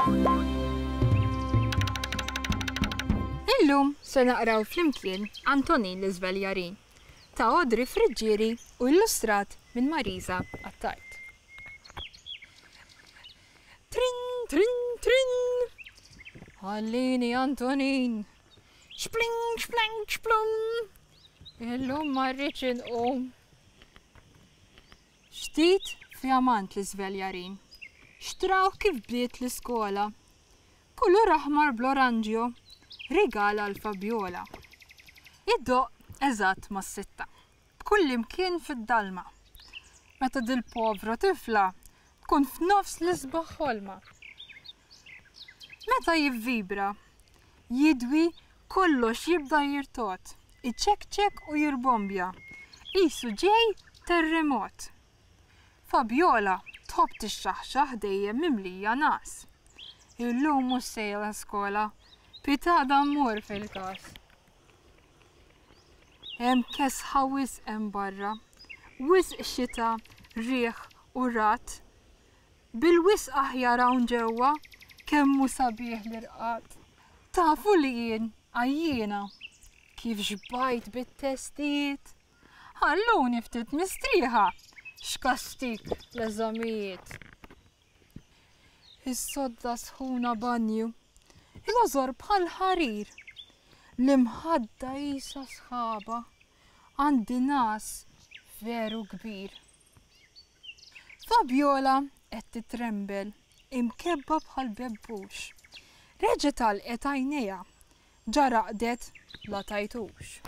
Illum se naqraw flimkien Antonin l-Iżveljarin ta' Audrey Friġġieri u illustrat minn Marisa Attart. Trin, trin, trin! Ħallini Antonin! Xpling, xpling, xplum! Illum ma rridx inqum. Xtit fjamant l-Iżveljarin. Xtraw kif bdiet l-iskola. Kulur aħmar bl-oranġjo. Regala l-Fabiola. Jiddoq eżatt ma' 6. B'kull imkien fid-dalma. Meta dil-povra tifla tkun f'nofs l-isbaħ ħolma. Meta jivvibra, jidwi kollox jibda jirtot, iċċekċek u jirbombja. Qisu ġej terremot. Fabiola tħobb tixxaħxaħ dejjem mimlija nas. Illum mhux sejra skola. Pitada mmur fil-kas. Hemm kesħa wisq hemm barra, wisq xita, riħ u rat. Bil-wisq aħjar hawn ġewwa kemmu sabiħ l-irqat. Tafu li jien għajjiena kif xbajt bit-testijiet. Ħalluni ftit mistrieħa x'kastik l-eżamijiet. Is-sodda sħuna banju. Il-għazor bħal ħarir, l-imħadda jisa sħaba, għandi nas veru kbir. Fabiola qed titrembel, imkebba bħal bebbux. Reġet għalqet għajnejha, ġaraqdet la tajtux.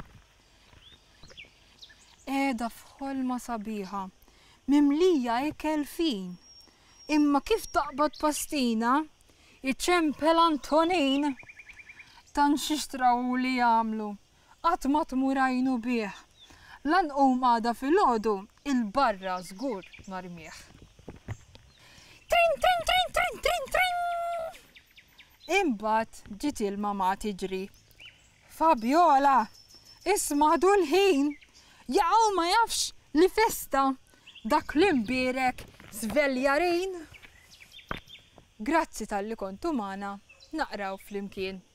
Qiegħda f'ħolma sabiħa, mimlija ikel fin, imma kif taqbad pastina, iċempel Antonin, tan xixtraw li jagħmlu, qatt ma tmurajnu bih, lan għada fil-ħodu il-barra żgur marmieħ. Trin, trin, trin, trin, trin, trin! Imbagħad ġiet il-mama tiġri. Fabiola, isma' l-ħin, jaqgħu ma jafx li festa dak l-imbierek Żveljarin. Grazzi tal-li kontu magħna naqraw flimkien.